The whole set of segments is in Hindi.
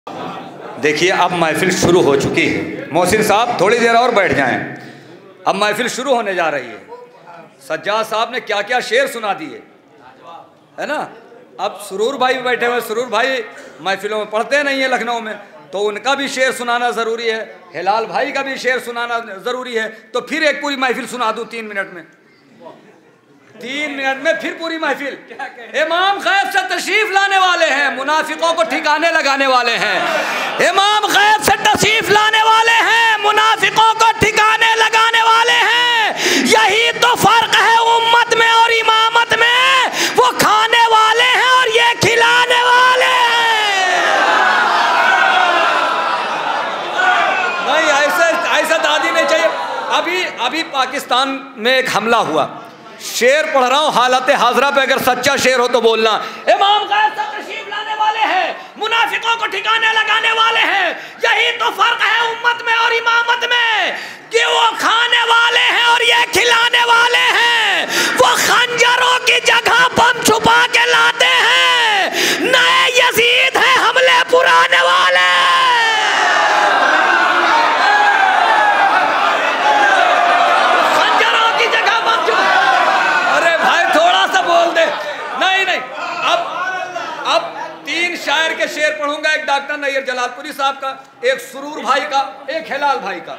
देखिए अब महफिल शुरू हो चुकी है। मोहसिन साहब थोड़ी देर और बैठ जाएं, अब महफिल शुरू होने जा रही है। सज्जाद साहब ने क्या क्या शेर सुना दिए है ना। अब सुरूर भाई बैठे हुए, सुरूर भाई महफिलों में पढ़ते नहीं है लखनऊ में, तो उनका भी शेर सुनाना ज़रूरी है। हिलाल भाई का भी शेर सुनाना ज़रूरी है। तो फिर एक पूरी महफिल सुना दूँ 3 मिनट में, 3 मिनट में फिर पूरी महफिल। इमाम गैब से तशरीफ लाने वाले हैं, मुनाफिकों को ठिकाने लगाने वाले हैं। इमाम गैब से तशरीफ लाने वाले हैं, मुनाफिकों को ठिकाने लगाने वाले हैं। यही तो फर्क है उम्मत में और इमामत में। वो खाने वाले हैं और ये खिलाने वाले हैं। नहीं, ऐसा दादी नहीं चाहिए। अभी पाकिस्तान में एक हमला हुआ, शेर पढ़ रहा हूँ हालत हाजरा पे, अगर सच्चा शेर हो तो बोलना। इमाम गैब से तशरीफ लाने वाले हैं, मुनाफिकों को ठिकाने लगाने वाले हैं। यही तो फर्क है उम्मत में और इमामत में कि वो खाने वाले हैं और ये खिलाने वाले हैं। वो खंजरों की जगह बम छुपा के लाते हैं। नए यजीद हैं हमले पुराने वाले। अब 3 शायर के शेर पढ़ूंगा, एक डॉक्टर नैयर जलालपुरी साहब का, एक सुरूर भाई का, एक हिलाल भाई का।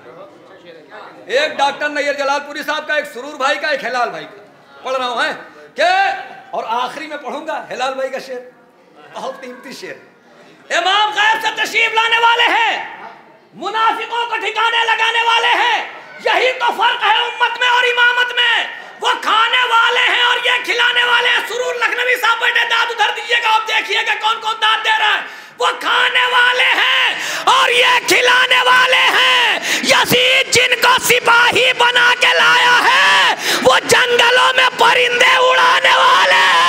एक डॉक्टर नैयर जलालपुरी साहब का, एक सुरूर भाई का, एक हिलाल भाई का पढ़ रहा हूं है के। और आखिरी में पढ़ूंगा हिलाल भाई का शेर, बहुत कीमती शेर। इमाम गैब से तशरीफ लाने वाले हैं, मुनाफिकों को ठिकाने लगाने वाले हैं। यही तो फर्क है उम्मत में और इमामत में। वो खाने वाले हैं और ये खिलाने वाले हैं। सुरूर लखनवी साहब बैठे, दाद उधर दीजिएगा, आप देखिएगा कौन कौन दाद दे रहा है। वो खाने वाले हैं और ये खिलाने वाले हैं। यजीद जिनको सिपाही बना के लाया है, वो जंगलों में परिंदे उड़ाने वाले हैं।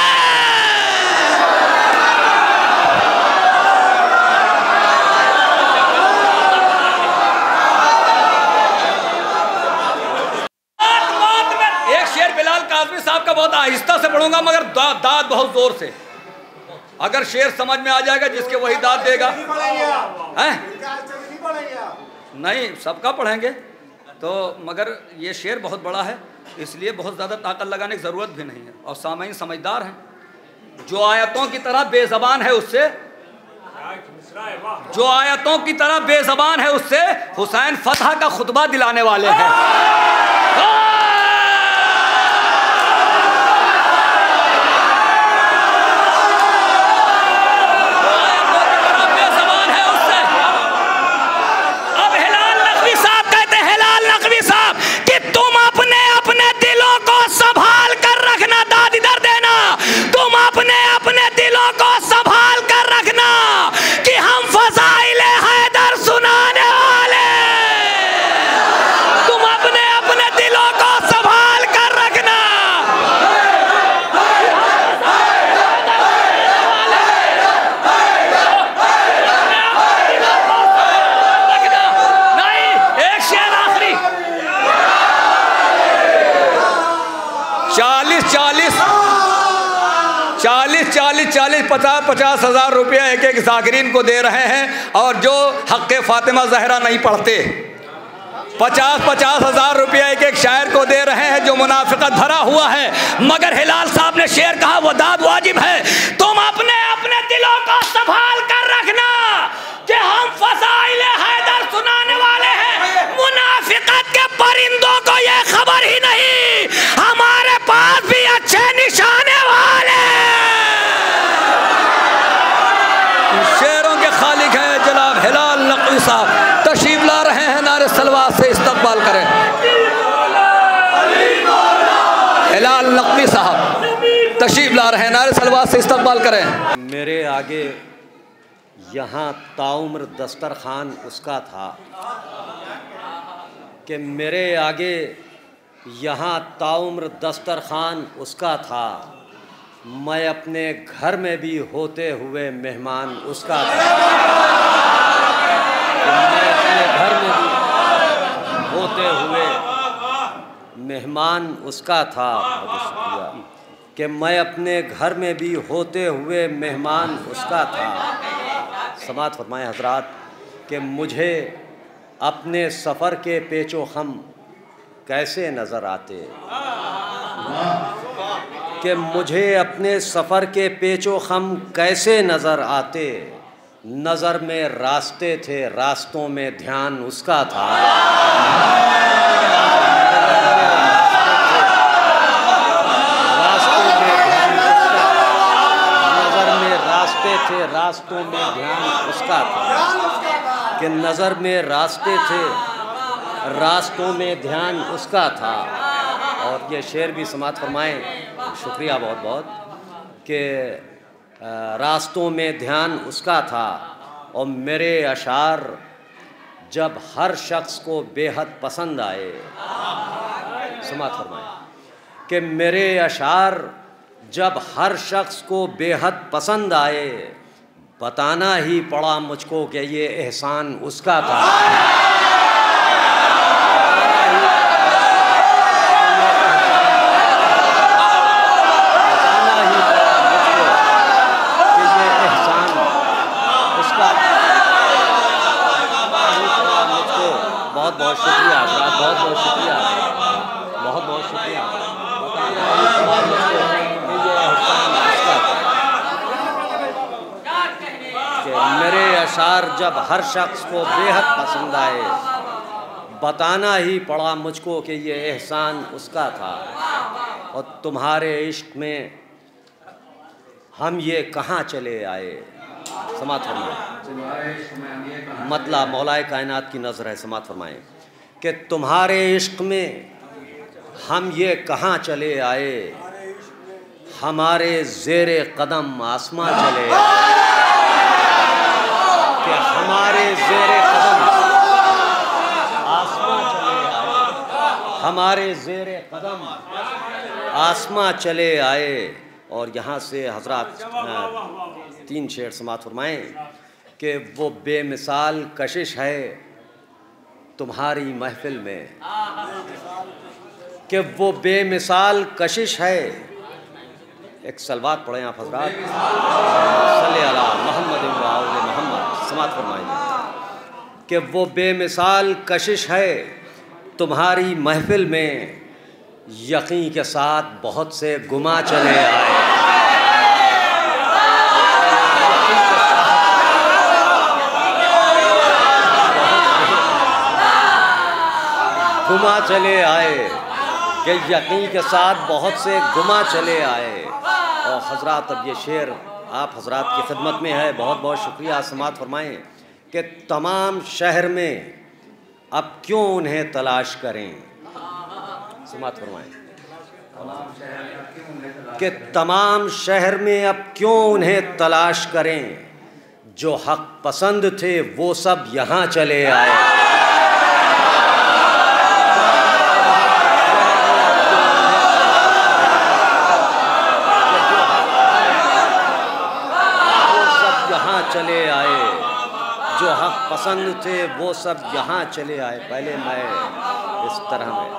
काज़मी साहब का बहुत आहिस्ता से पढ़ूंगा, मगर दाद बहुत जोर से। अगर शेर समझ में आ जाएगा जिसके वही दाद देगा। नहीं, सबका पढ़ेंगे तो, मगर ये शेर बहुत बड़ा है, इसलिए बहुत ज़्यादा ताकत लगाने की ज़रूरत भी नहीं है। और सामईन समझदार हैं। जो आयतों की तरह बेज़बान है उससे, जो आयतों की तरह बेज़बान है उससे हुसैन फतह का खुतबा दिलाने वाले हैं। चालीस 50 हज़ार रुपया एक एक ज़ाकिरीन को दे रहे हैं। और जो हक़्क़े फ़ातिमा ज़हरा नहीं पढ़ते, 50 हज़ार रुपया एक एक शायर को दे रहे हैं जो मुनाफिकत भरा हुआ है। मगर हिलाल साहब ने शेर कहा, वो दाद वाजिब है। तुम अपने अपने दिलों को संभाल कर रखना कि हम फ़ज़ाइल हैदर सुनाने वाले हैं। मुनाफिकत के परिंदों को ये खबर ही नहीं, हमारे पास भी अच्छे निशाने वाले शेरों के खालिक हैं जनाब हिलाल नकवी साहब। तशरीफ ला रहे हैं, नारे सलवात से इस्तकबाल करें। हिलाल नकवी साहब तशरीफ ला रहे हैं, नारे सलवात से इस्तकबाल करें। मेरे आगे यहाँ ताउम्र दस्तरखान उसका था, कि मेरे आगे यहाँ ताउम्र दस्तरखान उसका था। मैं अपने घर में भी होते हुए मेहमान उसका था। मैं अपने घर में भी होते हुए मेहमान उसका था। बहुत शुक्रिया। कि मैं अपने घर में भी होते हुए मेहमान उसका था। समात फरमाए हजरात कि मुझे अपने सफ़र के पेचो खम कैसे नज़र आते, कि मुझे अपने सफ़र के पेचो खम कैसे नज़र आते। नज़र में रास्ते थे, रास्तों में ध्यान उसका था। थे रास्तों में ध्यान उसका था, कि नज़र में रास्ते थे, रास्तों में ध्यान उसका था। और ये शेर भी समात फरमाएँ, शुक्रिया बहुत बहुत, कि रास्तों में ध्यान उसका था। और मेरे अशार जब हर शख्स को बेहद पसंद आए, समात फरमाएँ कि मेरे अशार जब हर शख्स को बेहद पसंद आए, बताना ही पड़ा मुझको कि ये एहसान उसका था। बताना ही पड़ा मुझको कि ये एहसान उसका मुझको। बहुत बहुत शुक्रिया हज़रात, बहुत बहुत शुक्रिया, बहुत बहुत शुक्रिया। बताना ही पड़ा मुझको कि मेरे अशार जब हर शख्स को बेहद पसंद आए, बताना ही पड़ा मुझको कि ये एहसान उसका था। और तुम्हारे इश्क में हम ये कहाँ चले आए, समात फरमाएँ। मतलब मौलाए कायनात की नज़र है, समात फरमाएँ कि तुम्हारे इश्क में हम ये कहाँ चले आए, हमारे ज़ेरे कदम आसमां चले आए। कि हमारे ज़ेरे कदम आसमां चले आए, हमारे ज़ेरे कदम आसमां चले आए। और यहाँ से हज़रात 3 शेर समात फरमाएँ कि वो बेमिसाल कशिश है तुम्हारी महफिल में, कि वो बेमिसाल कशिश है। एक सलवात पढ़ें आप हज़रात, सल्ले अला मोहम्मद व आले मोहम्मद, समात फरमाएंगे कि वो बेमिसाल कशिश है तुम्हारी महफिल में, यकीन के साथ बहुत से गुमा चले आए। गुमा चले आए, कि यकीन के साथ बहुत से गुमा चले आए। और हज़रात अब ये शेर आप हज़रात की खिदमत में है, बहुत बहुत शुक्रिया। समात फरमाएँ कि तमाम शहर में अब क्यों उन्हें तलाश करें, समात फरमाएँ कि तमाम शहर में अब क्यों उन्हें तलाश करें, जो हक़ पसंद थे वो सब यहाँ चले आए। चले आए, जो हक़ पसंद थे वो सब यहाँ चले आए। पहले मैं इस तरह में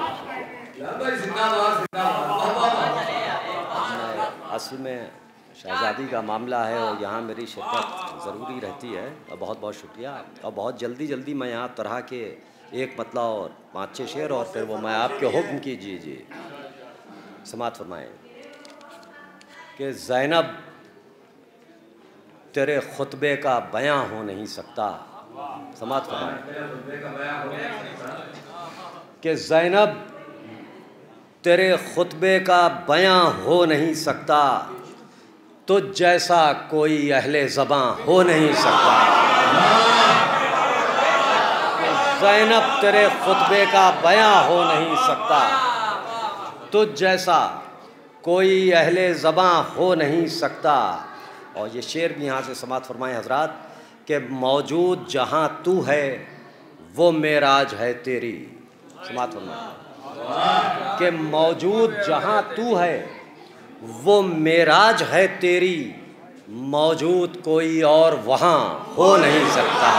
असल में शहज़ादी का मामला है और यहाँ मेरी शिरकत ज़रूरी रहती है। और बहुत बहुत शुक्रिया। और बहुत जल्दी जल्दी मैं यहाँ तरह के एक मतला और 5-6 शेर और फिर वो मैं आपके हुक्म कीजिए जी। समात फरमाएँ कि ज़ैनब तेरे खुतबे का बयां हो नहीं सकता, समात फरमाएं कि ज़ैनब तेरे खुतबे का बयां हो नहीं सकता, तुझ जैसा कोई अहले ज़बां हो नहीं सकता। ज़ैनब तेरे खुतबे का बयां हो नहीं सकता, तुझ जैसा कोई अहले ज़बां हो नहीं सकता। और ये शेर भी यहाँ से समात फरमाएँ हज़रात कि मौजूद जहाँ तू है वो मेराज है तेरी, समात फरमाएँ कि मौजूद जहाँ तू है वो मेराज है तेरी, मौजूद कोई और वहाँ हो नहीं सकता।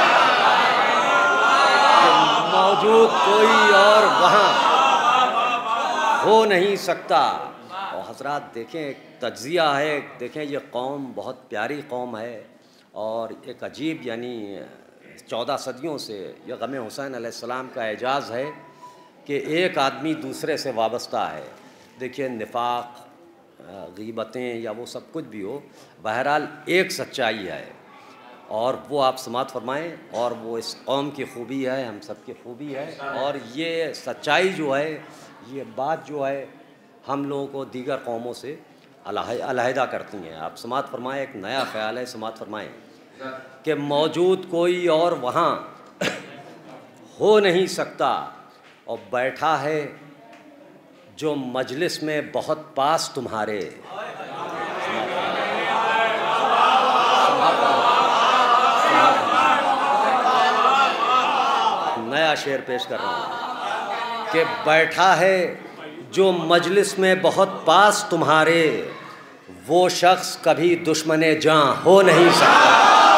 कि मौजूद कोई और वहाँ हो नहीं सकता। और हज़रात देखें, एक तज्ज़िया है, देखें ये कौम बहुत प्यारी कौम है और एक अजीब यानी 14 सदियों से यह गम हुसैन अलैहिस्सलाम का एजाज़ है कि एक आदमी दूसरे से वाबस्ता है। देखिए निफाक, गीबतें या वो सब कुछ भी हो, बहरहाल एक सच्चाई है और वो आप समात फरमाएँ। और वो इस कौम की खूबी है, हम सब की खूबी है। और ये सच्चाई जो है, ये बात जो है, हम लोगों को दीगर कौमों से अलहदा करती हैं। आप समात फरमाएँ, एक नया ख्याल है, समात फरमाएँ कि मौजूद कोई और वहाँ हो नहीं सकता और बैठा है जो मजलिस में बहुत पास तुम्हारे। नया शेर पेश कर रहा हूँ कि बैठा है जो मजलिस में बहुत पास तुम्हारे, वो शख्स कभी दुश्मने जां हो नहीं सकता।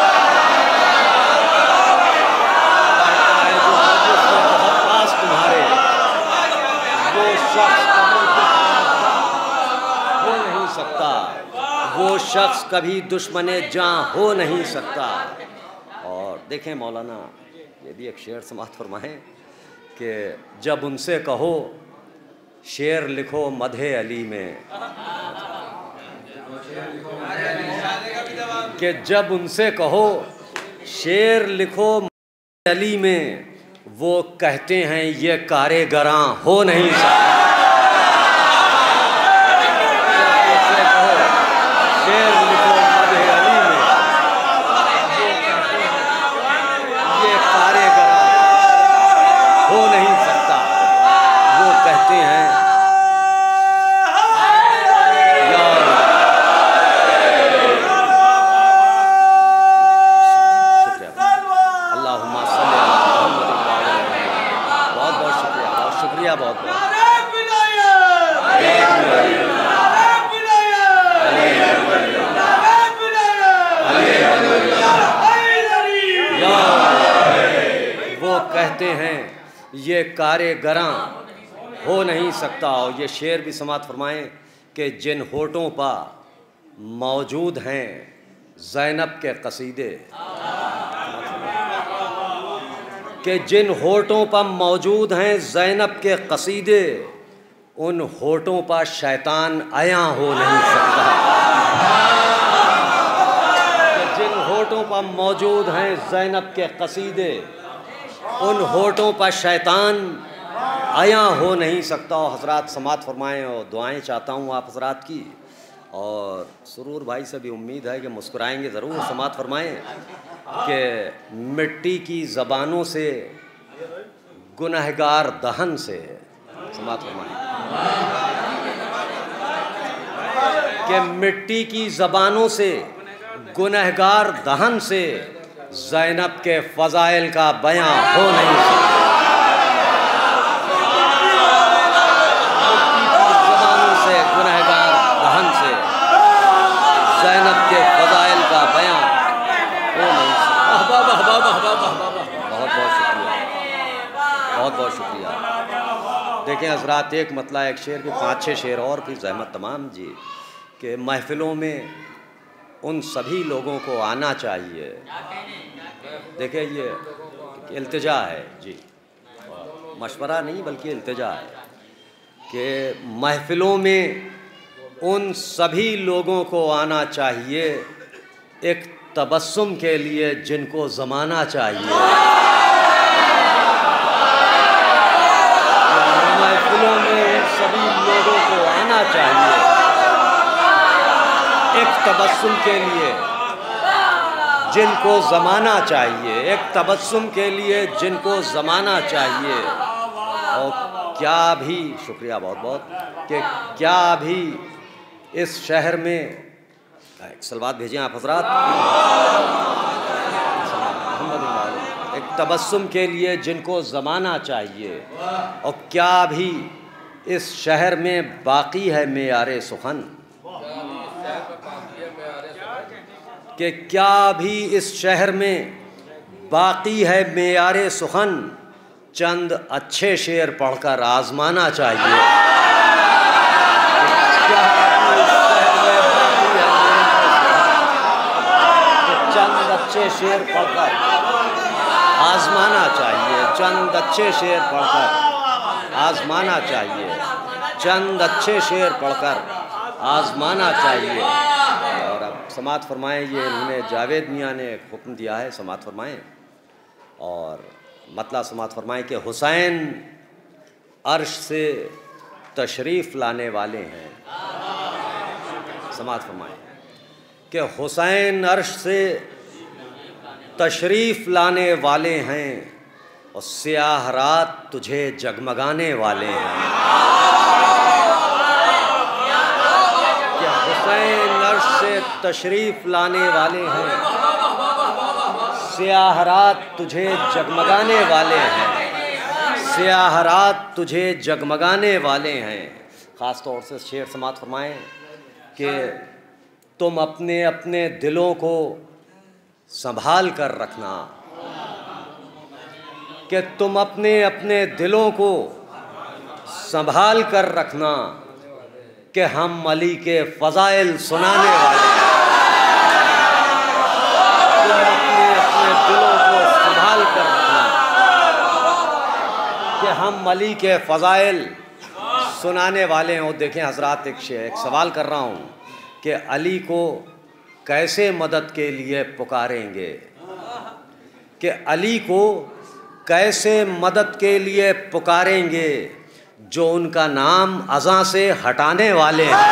वो शख्स कभी दुश्मने जां हो नहीं सकता। और देखें मौलाना ये भी एक शेर समात फरमाएं कि जब उनसे कहो शेर लिखो मधे अली में, कि जब उनसे कहो शेर लिखो मधे अली में, वो कहते हैं ये कारेगरां हो नहीं सकता। शेर लिखो मधे अली में, ये कारेगरां हो नहीं सकता। वो कहते हैं बहुत बहुत वो कहते हैं ये कारेगरां हो नहीं सकता। और ये शेर भी समात फरमाएं कि जिन होठों पर मौजूद हैं ज़ैनब के कसीदे, कि जिन होठों पर मौजूद हैं ज़ैनब के कसीदे, उन होठों पर शैतान आया हो नहीं सकता। कि जिन होठों पर मौजूद हैं ज़ैनब के कसीदे, उन होठों पर शैतान आया हो नहीं सकता। और हज़रात समात फरमाएँ और दुआएं चाहता हूँ आप हज़रात की। और सुरूर भाई से भी उम्मीद है कि मुस्कुराएंगे ज़रूर। समात फरमाएँ कि मिट्टी की ज़बानों से गुनहगार दहन से, समात फरमाएँ कि मिट्टी की ज़बानों से गुनहगार दहन से ज़ैनब के फ़ज़ाइल का बयां हो नहीं सकता। ज़बानों से गुनहगार दहन से ज़ैनब के फ़ज़ाइल का बयां हो नहीं सकता। बहुत बहुत शुक्रिया, बहुत बहुत शुक्रिया। देखें हज़रात, एक मतला एक शेर के 5-6 शेर और भी ज़हमत तमाम जी, कि महफ़िलों में उन सभी लोगों को आना चाहिए। देखिए ये इल्तिजा है जी, मशवरा नहीं बल्कि इल्तिजा है कि महफ़िलों में उन सभी लोगों को आना चाहिए एक तबस्सुम के लिए जिनको ज़माना चाहिए। महफ़िलों में उन सभी लोगों को आना चाहिए एक तबस्सुम के लिए जिनको ज़माना चाहिए, एक तबस्सुम के लिए जिनको ज़माना चाहिए। और क्या भी शुक्रिया बहुत बहुत कि क्या भी इस शहर में एक सलवात भेजें आप हज़रात, एक तबस्सुम के लिए जिनको ज़माना चाहिए। और क्या भी इस शहर में बाकी है मेयारे सुखन, कि क्या भी इस शहर में बाकी है मेयारे सुखन, चंद अच्छे शेर पढ़कर आज़माना चाहिए। क्या भी इस शहर में बाकी है चंद अच्छे शेर पढ़कर आजमाना चाहिए, चंद अच्छे शेर पढ़कर आजमाना चाहिए, चंद अच्छे शेर पढ़कर आजमाना चाहिए। और अब समाअत फरमाएँ, ये इन्होंने जावेद मियाँ ने एक हुक्म दिया है, समाअत फरमाएँ। और मतलब समाअत फरमाएँ कि हुसैन अर्श से तशरीफ़ लाने वाले हैं। समाअत फरमाएँ कि हुसैन अर्श से तशरीफ़ लाने वाले हैं और स्याह रात तुझे जगमगाने वाले हैं। कि हुसैन अर्श से तशरीफ़ लाने वाले हैं, स्याह रात तुझे जगमगाने वाले हैं, स्याह रात तुझे जगमगाने वाले हैं। ख़ास तौर से शेर समाअत फरमाएँ कि तुम अपने अपने दिलों को संभाल कर रखना, कि तुम अपने अपने दिलों को संभाल कर रखना, कि हम अली के फ़ज़ाइल सुनाने वाले हैं। तुम अपने अपने दिलों को संभाल कर रखना कि हम अली के फ़ज़ाइल सुनाने वाले हैं। और देखें हज़रात, एक सवाल कर रहा हूँ कि अली को कैसे मदद के लिए पुकारेंगे, कि अली को कैसे मदद के लिए पुकारेंगे जो उनका नाम अज़ां से हटाने वाले हैं।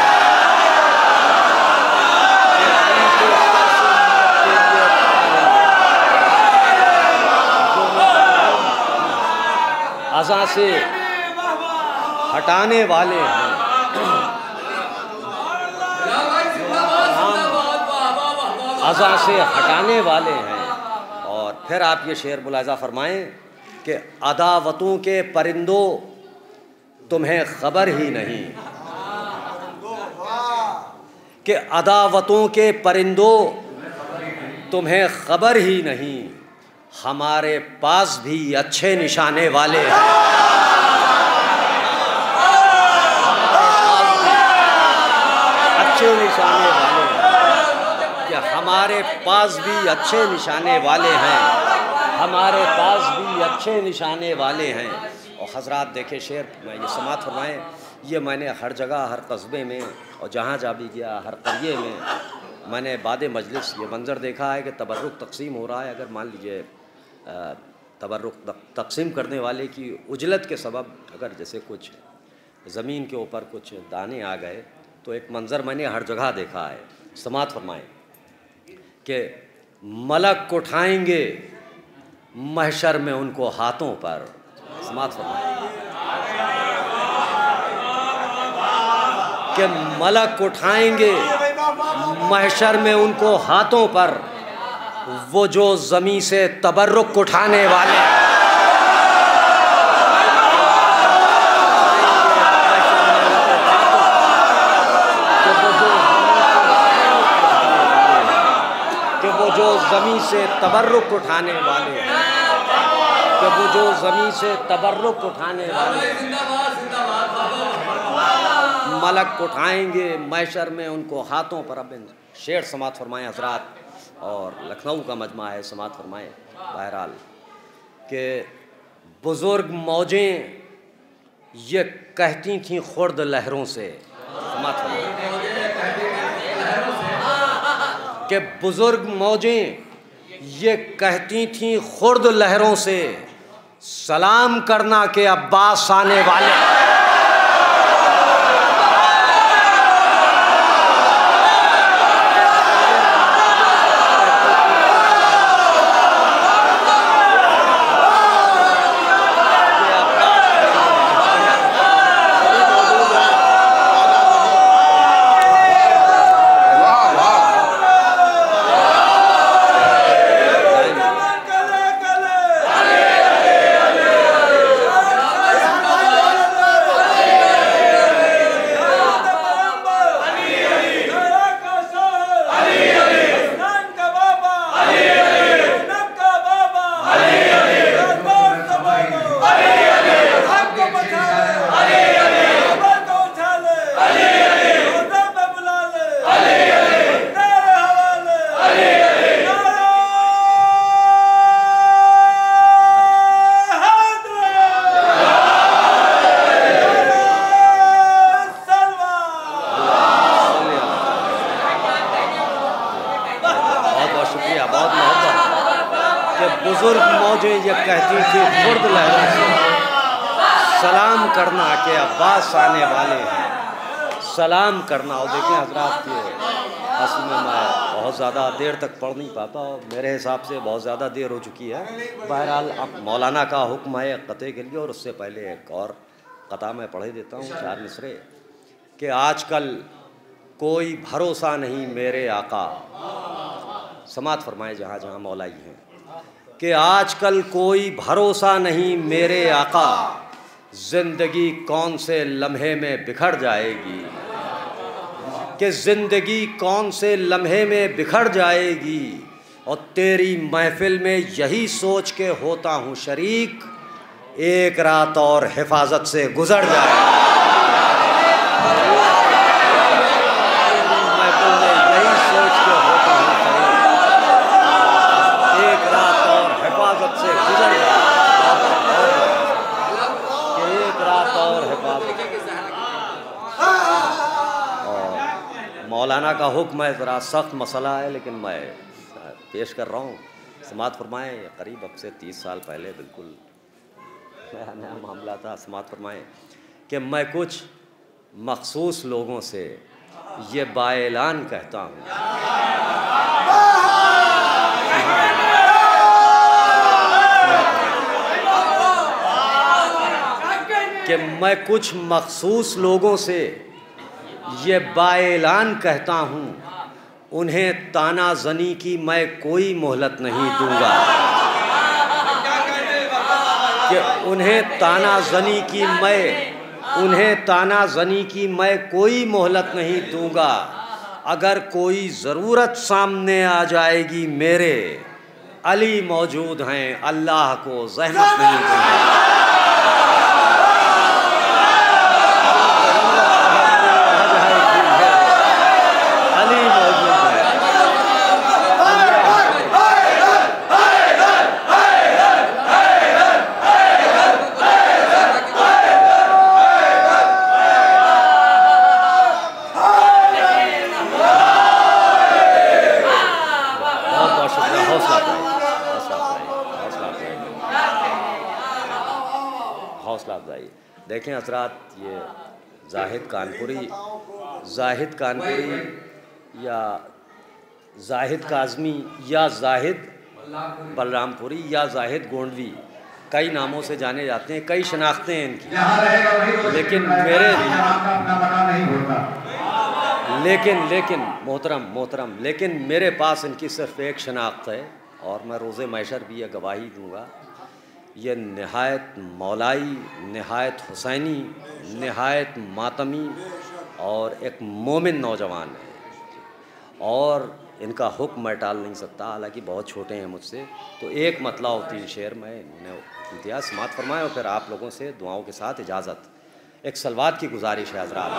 अज़ां से हटाने वाले हैं, अज़ां से हटाने वाले हैं। और फिर आप ये शेर मुलाज़ा फरमाएं कि अदावतों के परिंदों तुम्हें खबर ही नहीं, कि अदावतों के परिंदों तुम्हें खबर ही नहीं, हमारे पास भी अच्छे निशाने वाले हैं। अच्छे निशाने वाले हैं, कि हमारे पास भी अच्छे निशाने वाले हैं, हमारे पास भी अच्छे निशाने वाले हैं। और हज़रात देखे शेर में ये समाअत फरमाएँ, ये मैंने हर जगह, हर कस्बे में और जहाँ जा भी गया, हर करिए में मैंने बाद मजलिस ये मंज़र देखा है कि तबर्रुक तकसीम हो रहा है। अगर मान लीजिए तबर्रुक तकसीम करने वाले की उजलत के सबब अगर जैसे कुछ ज़मीन के ऊपर कुछ दाने आ गए, तो एक मंज़र मैंने हर जगह देखा है। समाअत फरमाएँ कि मलक उठाएंगे महशर में उनको हाथों पर। समाअत फरमाएँ कि मलक उठाएंगे महशर में उनको हाथों पर, वो जो ज़मीं से तबर्रुक उठाने वाले। कि वो जो ज़मीं से तबर्रुक उठाने वाले हैं, कि वो जो ज़मीं से तबर्रुक उठाने वाले मलक उठाएंगे महशर में उनको हाथों पर। अब शेर समाअत फरमाएँ हज़रात, और लखनऊ का मजमा है, समाअत फरमाएँ बहरहाल कि बुज़ुर्ग मौजें ये कहती थीं खुर्द लहरों से। समाअत फरमाएँ कि बुज़ुर्ग मौजें ये कहती थीं खुर्द लहरों से, सलाम करना के अब्बास आने वाले। बुजुर्ग मौजें ये कहती थी खुर्द लहरों से, सलाम करना के अब्बास आने वाले हैं, सलाम करना। और देखें हजरात, ये असल में मैं बहुत ज़्यादा देर तक पढ़ नहीं पाता, मेरे हिसाब से बहुत ज़्यादा देर हो चुकी है। बहरहाल अब मौलाना का हुक्म है क़ते के लिए, और उससे पहले एक और क़ता मैं पढ़े देता हूँ, 4 मिसरे कि आजकल कोई भरोसा नहीं मेरे आका, समात फरमाए जहाँ जहाँ मौलाई हैं, कि आजकल कोई भरोसा नहीं मेरे आका, ज़िंदगी कौन से लम्हे में बिखर जाएगी, कि ज़िंदगी कौन से लम्हे में बिखर जाएगी, और तेरी महफिल में यही सोच के होता हूँ शरीक, एक रात और हिफाजत से गुजर जाएगी। महफिल में यही सोच के होता हूँ शरीक, एक रात और हिफाजत से गुजर जाएगी, एक रात और हिफाजत। मौलाना का हुक्म है, ज़रा सख्त मसला है, लेकिन मैं पेश कर रहा हूँ। समात फरमाएँ, करीब अब से 30 साल पहले बिल्कुल नया मामला था। समात फरमाएँ कि मैं कुछ मखसूस लोगों से ये बाएलान कहता हूँ कि मैं कुछ मखसूस लोगों से ये बाएलान कहता हूँ, उन्हें ताना ज़नी की मैं कोई मोहलत नहीं दूंगा, कि उन्हें ताना ज़नी की मैं कोई मोहलत नहीं दूंगा। अगर कोई ज़रूरत सामने आ जाएगी मेरे, अली मौजूद हैं, अल्लाह को ज़हमत नहीं दूंगा। देखें हज़रात, ये जाहिद कानपुरी या जाहिद काज़मी या जाहिद बलरामपुरी या जाहिद गोंडवी, कई नामों से जाने जाते हैं, कई शनाख्तें हैं इनकी, लेकिन मोहतरम लेकिन मेरे पास इनकी सिर्फ़ एक शनाख्त है, और मैं रोज़े महशर भी यह गवाही दूँगा। ये नहायत मौलाई, नहायत हुसैनी, नहायत मातमी और एक मोमिन नौजवान है, और इनका हुक्म मैं टाल नहीं सकता, हालांकि बहुत छोटे हैं मुझसे। तो एक मतला और 3 शेर मैं इन्हें दिया, समात फरमाएं, और फिर आप लोगों से दुआओं के साथ इजाज़त। एक सलवात की गुजारिश है हज़रात।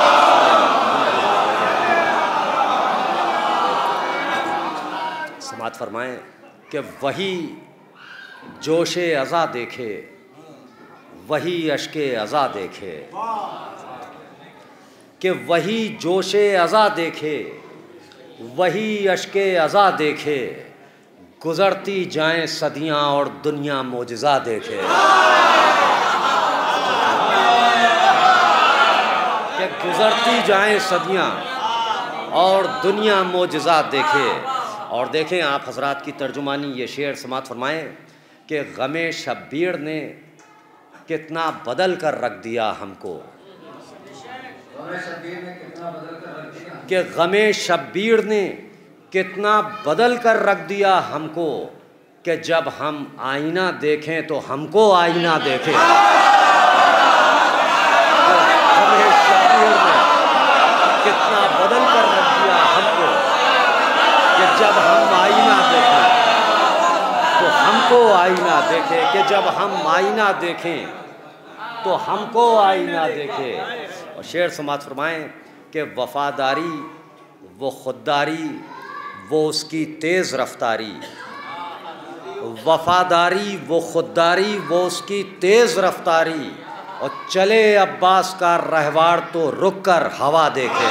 समात फरमाएं कि वही जोशे अज़ा देखे, वही अश्के अज़ा देखे, कि वही जोशे अज़ा देखे, वही अश्के अज़ा देखे, गुज़रती जाएं सदियां और दुनिया मोजज़ा देखे, कि गुज़रती जाएं सदियां और दुनिया मोजज़ा देखे। और देखें आप हज़रात की तर्जुमानी, ये शेर समात फरमाएँ कि गमे शब्बीर ने कितना बदल कर रख दिया हमको, कि गमे शब्बीर ने कितना बदल कर रख दिया हमको, कि जब हम आईना देखें तो हमको आईना देखे। गमे शब्बीर ने कितना बदल कर रख दिया हमको, कि जब हम आईना देखें तो हमको आईना देखे, कि जब हम आईना देखें तो हमको आईना देखे। और शेर समात फरमाएँ कि वफ़ादारी वो खुददारी वो उसकी तेज़ रफ्तारी, वफ़ादारी वो खुददारी वो उसकी तेज़ रफ्तारी, और चले अब्बास का रहवार तो रुक कर हवा देखे।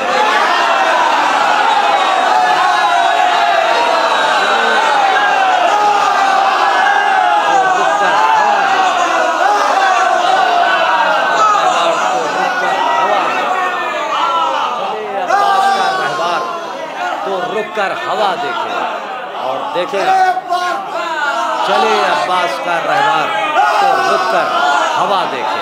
हवा देखे और देखे चले अब्बास का रहवार तो रुक कर हवा देखे,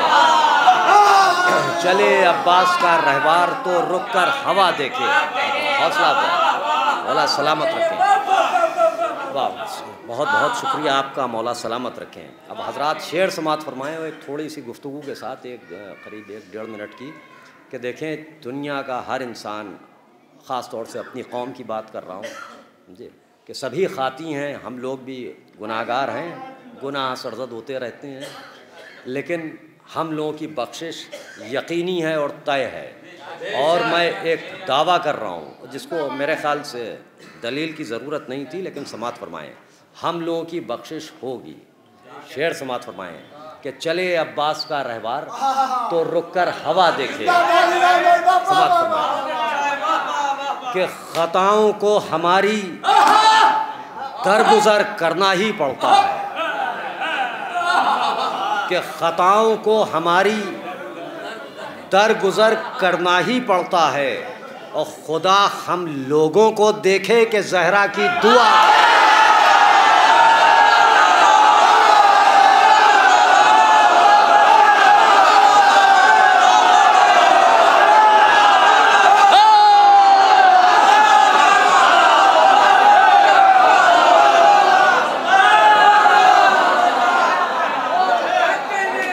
चले अब्बास का रहवार तो रुक कर हवा देखे। हौसला मौला सलामत रखें। वाह, बहुत बहुत शुक्रिया आपका, मौला सलामत रखें। अब हजरात शेर समात फरमाएँ एक थोड़ी सी गुफ्तगू के साथ, एक करीब 1-1.5 मिनट की, कि देखें दुनिया का हर इंसान, ख़ास तौर से अपनी कौम की बात कर रहा हूँ जी, कि सभी खाती हैं, हम लोग भी गुनाहगार हैं, गुनाह सरज़द होते रहते हैं, लेकिन हम लोगों की बख्शिश यकीनी है और तय है। और मैं एक दावा कर रहा हूँ जिसको मेरे ख़्याल से दलील की ज़रूरत नहीं थी, लेकिन समात फरमाएँ, हम लोगों की बख्शिश होगी। शेर समात फरमाएँ कि चले अब्बास का रहवार तो रुक कर हवा देखे। समात फरमाएँ कि ख़ताओं को हमारी दरगुज़र करना ही पड़ता है, कि ख़ताओं को हमारी दरगुज़र करना ही पड़ता है, और खुदा हम लोगों को देखे कि ज़हरा की दुआ